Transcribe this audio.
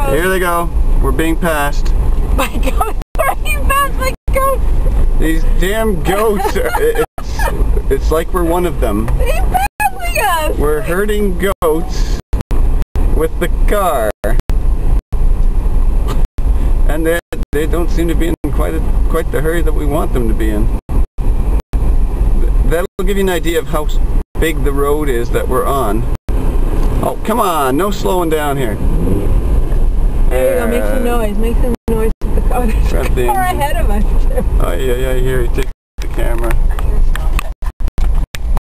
goat. Here they go. We're being passed. My goat. Are you passed my goat? These damn goats. It's like we're one of them. He's passing us. We're herding goats with the car. And they don't seem to be in quite the hurry that we want them to be in. That'll give you an idea of how big the road is that we're on. Oh, come on, no slowing down here. There you go, make some noise. Make some noise with the car. There's a car ahead of us. Oh, yeah, here, take the camera.